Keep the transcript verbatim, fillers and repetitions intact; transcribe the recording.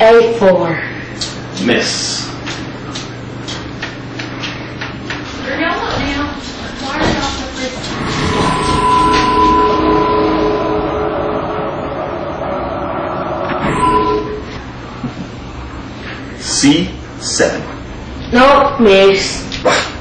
A four. Miss. You're yellow now. Fire it off the C seven. No, miss.